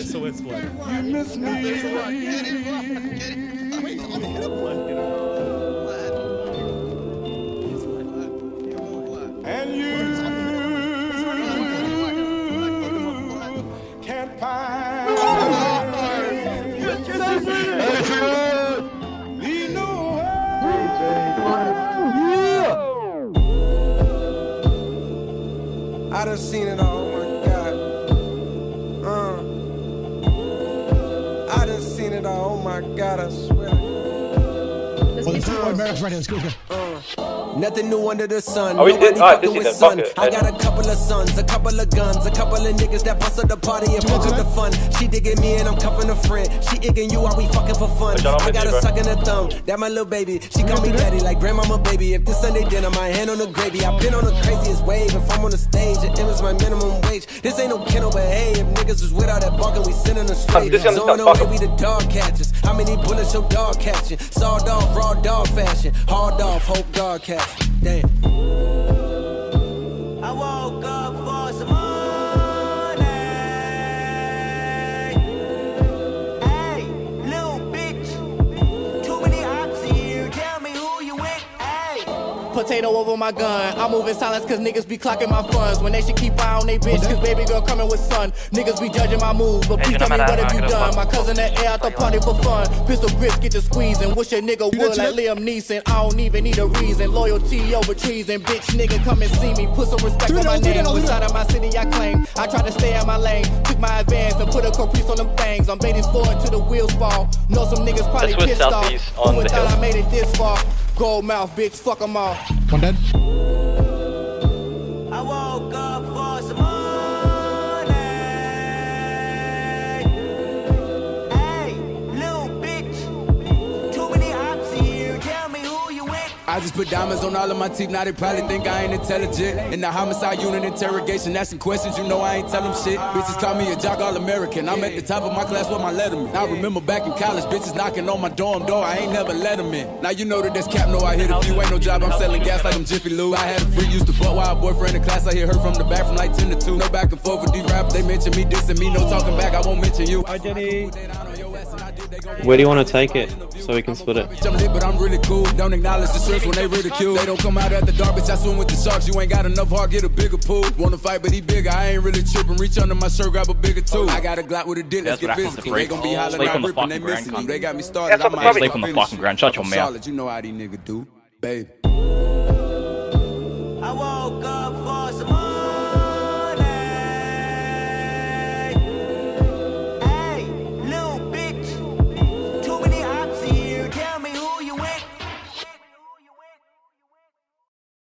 SOS flag. You miss me. Get it. Wait, I'm gonna hit a flag. And you can't find leave no I done seen it all, oh my God. I done seen it all, oh my God, I swear. Merrick's ready, let's go. Nothing new under the sun. Oh, we did. Nobody This fucking is with a son. bucket. I got a couple of sons, a couple of guns, a couple of niggas that bust up the party and fuck up the fun. She digging me and I'm cuffing a friend. She igging you while we fucking for fun. I got a suck in the thumb. That my little baby. She call me daddy like grandmama baby. If this Sunday dinner, my hand on the gravy. I've been on the craziest wave. If I'm on the stage, it was my minimum wage. This ain't no kennel, but hey, if niggas was without that barking, we sending them straight. So in a way, we the dog catchers. How many bullets your dog catching? Sawed off, raw dog fashion. Hard off, hope dog catch. Damn. I woke up for some money. Hey, little bitch. Too many ops here. Tell me who you with. Hey. Potato over my gun. I move in silence cause niggas be clocking my funds. When they should keep eye on they bitch cause baby girl coming with son. Niggas be judging my moves, but please tell me what have you done? My cousin that air out the party for fun. Pistol grips get to squeezing. Wish a nigga would like Liam Neeson. I don't even need a reason. Loyalty over treason. Bitch nigga come and see me. Put some respect on my name. Which side of my city I claim. I try to stay out my lane. Took my advance and put a caprice on them things. I'm baiting forward till the wheels fall. Know some niggas probably pissed off. Who would thought I made it this far? Gold mouth bitch, fuck them all. One dead. I woke up for some money. Hey, little bitch. Too many ops here. Tell me who you with. I just put diamonds on all of my teeth, now they probably think I ain't intelligent. In the homicide unit interrogation, asking questions, you know I ain't tell them shit. Bitches call me a jock all-American, I'm at the top of my class with my letterman. I remember back in college, bitches knocking on my dorm door, I ain't never let them in. Now you know that that's cap, no I hit a few, ain't no job, I'm selling gas like I'm Jiffy Lube. I had a free, used to butt while a boyfriend in class, I hit her from the back from like 10 to 2. No back and forth with these rappers, they mention me, dissing me, no talking back, I won't mention you. Hi Jenny. Where do you want to take it so we can split it? I'm lit, but I'm really cool. Don't acknowledge the strips when they ridicule. They don't come out at the dark, bitch. I swim with the sharks. You ain't got enough heart, get a bigger pool. Wanna fight, but he bigger. I ain't really tripping. Reach under my shirt, grab a bigger tool. I got a Glock with a dick. Let's get physical. They gon' be hollering out ripping. They missing you. They got me started. I might sleep on the fucking ground. Shut your mouth. You know how these niggas do, baby.